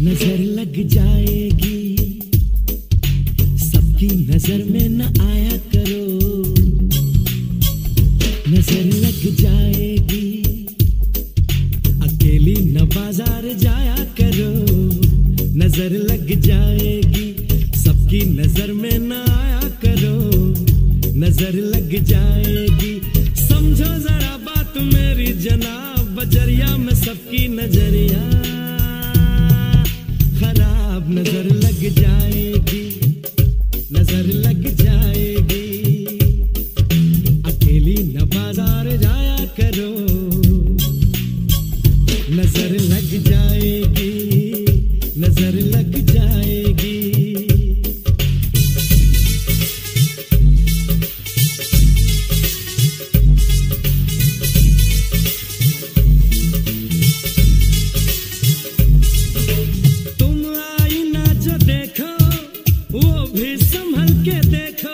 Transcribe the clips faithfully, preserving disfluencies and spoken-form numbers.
नजर लग जाएगी, सबकी नजर में न आया करो। नजर लग जाएगी, अकेली न बाजार जाया करो। नजर लग जाएगी, सबकी नजर में न आया करो। नजर लग जाएगी, समझो जरा बात मेरी जनाब, बजरिया में सबकी नजरिया खराब। नजर लग जाएगी, नजर लग जाएगी, अकेली न बाजार जाया करो। नजर लग जाएगी, नजर लग जाएगी। वो भी संभल के देखो,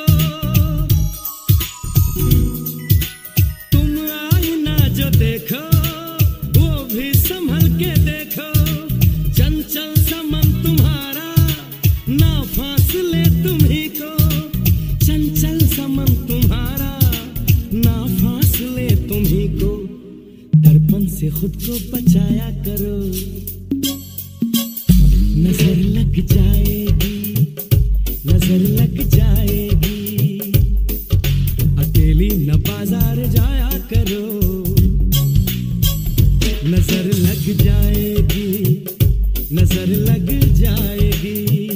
तुम आईना जो देखो वो भी संभल के देखो। चंचल समन तुम्हारा ना फासले तुम्ही को, चंचल समन तुम्हारा ना फासले तुम्ही को। दर्पण से खुद को बचाया करो। नजर लग जाएगी, नजर लग जाएगी, अकेली न बाजार जाया करो। नजर लग जाएगी, नजर लग जाएगी।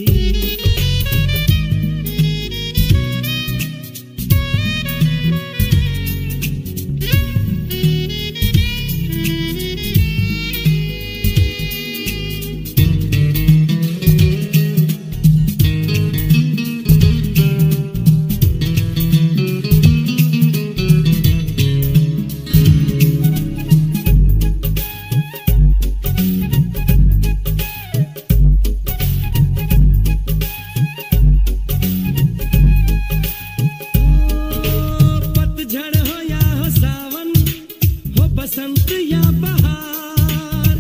बसंत या बहार,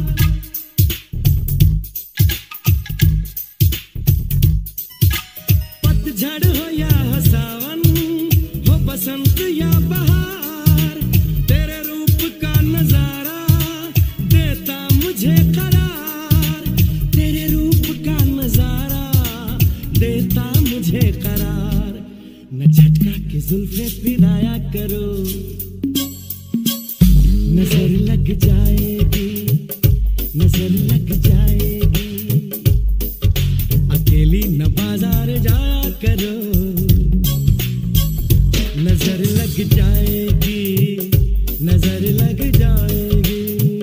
पतझड़ हो या सावन, हो बसंत या बहार। तेरे रूप का नजारा देता मुझे करार, तेरे रूप का नजारा देता मुझे करार। न झटका के जुल्फे फिराया करो। नजर लग जाएगी, नजर लग जाएगी, अकेली न बाजार जाया करो। नजर लग जाएगी, नजर लग जाएगी।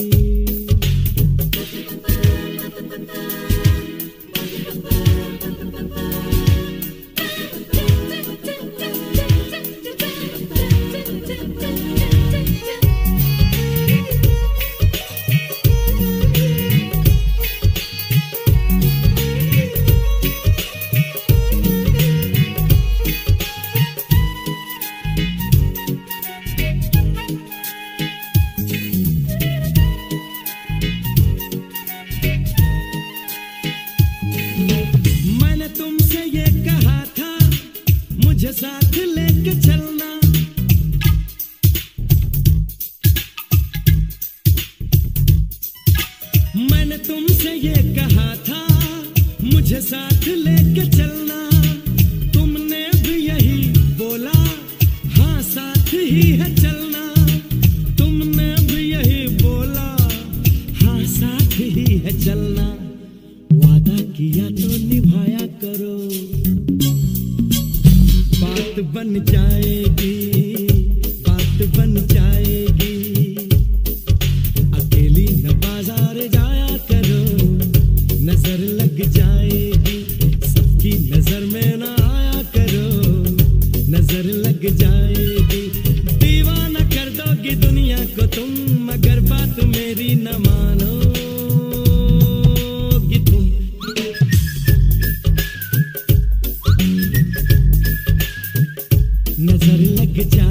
तुमसे ये कहा था मुझे साथ लेके चलना, मैंने तुमसे ये कहा था मुझे साथ लेके चलना। तुमने भी यही बोला, हाँ साथ ही है चलना। तुमने भी यही बोला, हाँ साथ ही है चलना। वादा किया तो निभाया करो, बात बन जाएगी, बात बन जाएगी, अकेली न बाजार जाया करो। नजर लग जाएगी, सबकी नजर में न आया करो। नजर लग जाएगी, दीवाना कर दोगी दुनिया को तुम, मगर बात मेरी न मानो। नजर लग जा